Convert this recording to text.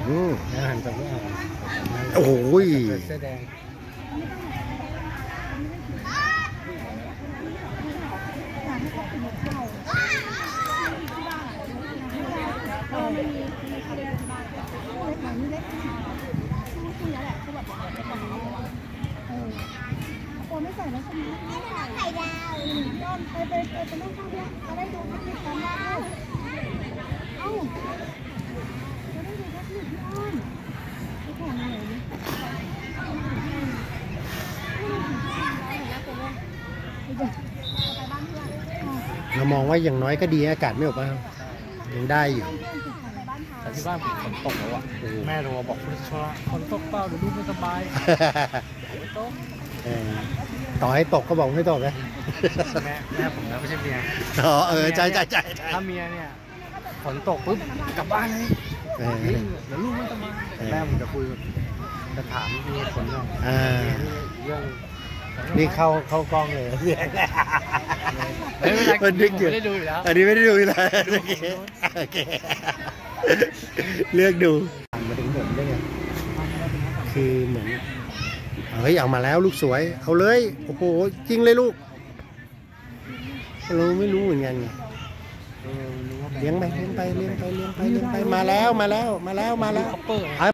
อาหารสัตว์อ่อนโอ้ยเสื้อแดงไม่ใส่แล้วใช่ไหมไม่ใส่ไข่ดาวย้อนไปนั่งข้างเพื่อนเอาได้ดูที่พร้อมได้เอ้าจะได้ดูที่พี่อ้อนไม่แข่งอะไรนี่เรามองว่าอย่างน้อยก็ดีอากาศไม่อบอ้าวยังได้อยู่แต่ที่บ้านผมฝนตกแล้วอ่ะแม่โทรบอกคุณชลฝนตกเปล่าเดี๋ยวลูกไม่สบายไม่ตกต่อให้ตกก็บอกไม่ตกนะแม่ผมนะไม่ใช่เมียใจถ้าเมียเนี่ยฝนตกปุ๊บกลับบ้านเลยเดี๋ยวลูกไม่สบายแม่ผมจะคุยจะถามมีผลหน่อยเรื่องนี่เข้ากล้องเลยมันดึกอยู่ไม่ได้ดูแล้วอันนี้ไม่ได้ดูเลยโอเคเลือกดูมาถึงผมได้ไงคือเหมือนเฮ้ยเอามาแล้วลูกสวยเอาเลยโอ้โหจริงเลยลูกเราไม่รู้เหมือนกันไงเลี้ยงไปมาแล้ว